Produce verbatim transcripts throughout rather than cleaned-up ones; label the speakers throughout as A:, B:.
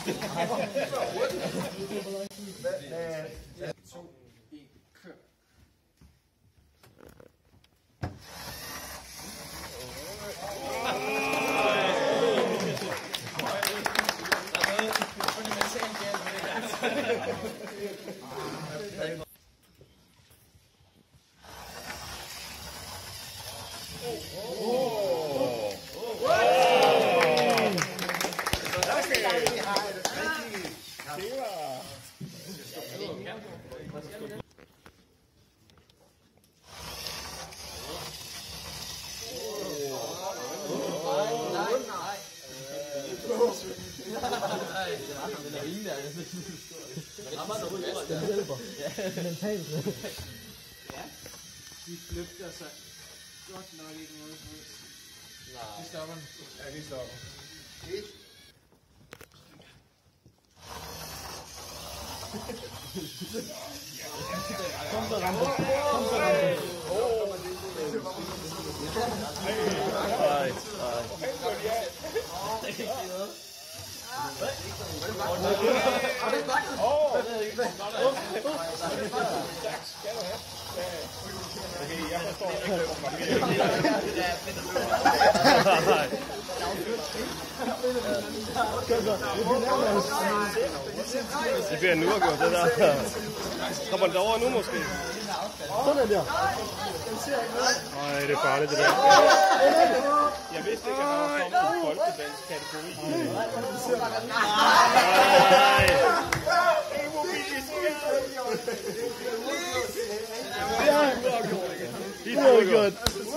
A: De flygter sig godt nok ikke noget som helst. Vi stopper den. Ja, vi stopper. Kom så, Rambo. Kom så, Rambo. Nej, nej.
B: Okay, jeg forstår ikke, det bliver en uafgjort, det der. Kommer den over nu måske?
C: Sådan der.
B: Nej, det er farligt det der. Jeg vidste ikke, at han var kommet på folkedansk kategori. Nej!
C: Det er uafgjort.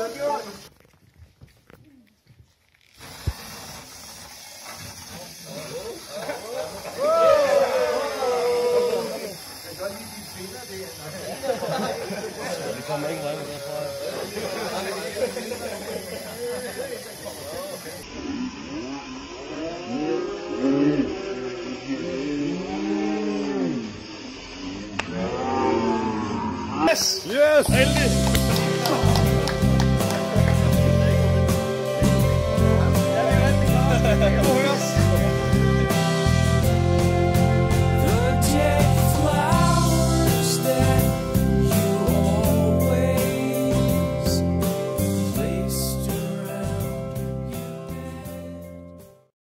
B: Det kommer ikke rømme derfra.
C: Yes! Yes!
B: Endelig!